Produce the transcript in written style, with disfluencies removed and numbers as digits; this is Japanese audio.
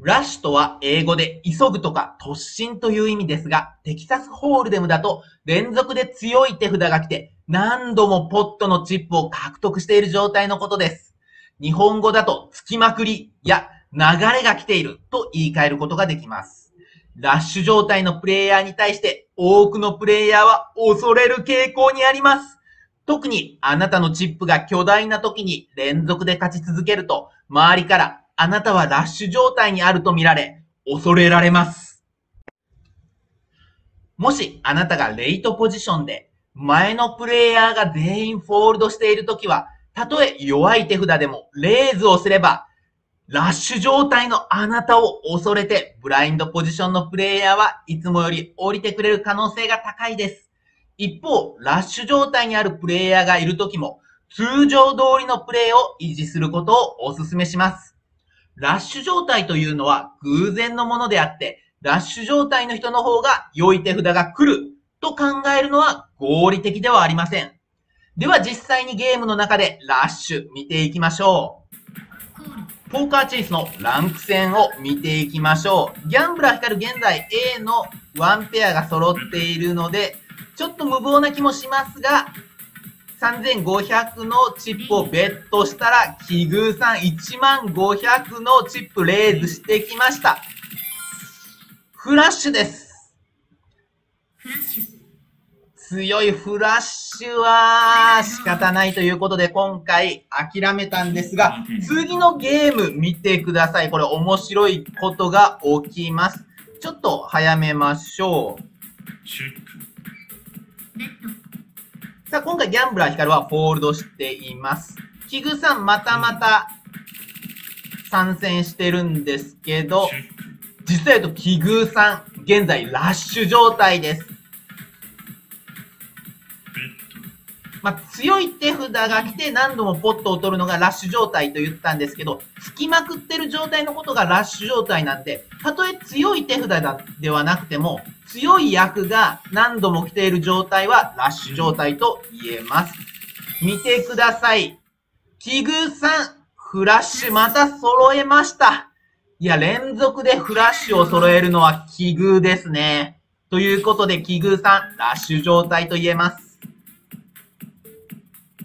ラッシュとは英語で急ぐとか突進という意味ですが、テキサスホールデムだと連続で強い手札が来て何度もポットのチップを獲得している状態のことです。日本語だとつきまくりや流れが来ていると言い換えることができます。ラッシュ状態のプレイヤーに対して多くのプレイヤーは恐れる傾向にあります。特にあなたのチップが巨大な時に連続で勝ち続けると、周りからあなたはラッシュ状態にあると見られ、恐れられます。もしあなたがレイトポジションで前のプレイヤーが全員フォールドしているときは、たとえ弱い手札でもレイズをすれば、ラッシュ状態のあなたを恐れて、ブラインドポジションのプレイヤーはいつもより降りてくれる可能性が高いです。一方、ラッシュ状態にあるプレイヤーがいるときも、通常通りのプレイを維持することをお勧めします。ラッシュ状態というのは偶然のものであって、ラッシュ状態の人の方が良い手札が来ると考えるのは合理的ではありません。では実際にゲームの中でラッシュ見ていきましょう。ポーカーチェイスのランク戦を見ていきましょう。ギャンブラー光る現在 A のワンペアが揃っているので、ちょっと無謀な気もしますが、3500のチップをベットしたら、奇遇さん10500のチップレイズしてきました。フラッシュです。強いフラッシュは仕方ないということで今回諦めたんですが、次のゲーム見てください。これ面白いことが起きます。ちょっと早めましょう。さあ、今回ギャンブラー光はフォールドしています。キグさんまたまた参戦してるんですけど、実際言うとキグさん現在ラッシュ状態です。強い手札が来て何度もポットを取るのがラッシュ状態と言ったんですけど、つきまくってる状態のことがラッシュ状態なんで、たとえ強い手札ではなくても、強い役が何度も来ている状態はラッシュ状態と言えます。見てください。奇遇さん、フラッシュまた揃えました。いや、連続でフラッシュを揃えるのは奇遇ですね。ということで、奇遇さん、ラッシュ状態と言えます。